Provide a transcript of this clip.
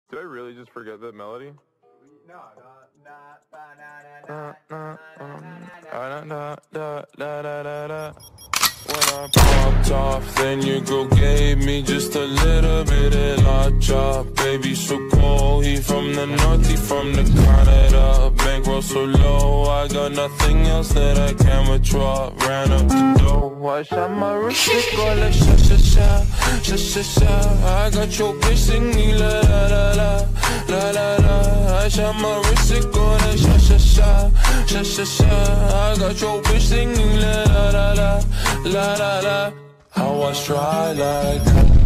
Did I really just forget that melody? No. When I popped off, then your girl gave me just a little bit of la chop. Baby, so cold, he from the north, he from the Canada. Bankroll so low, I got nothing else that I can withdraw. Ran up the dough, I shot my wrist, it go like sha sha sha, sha sha sha. I got your bitch singing la la la la, la la la. I shot my wrist, it go like sha sha sha, sha sha sha. I got your bitch singing la la la la, la la la. I was dry like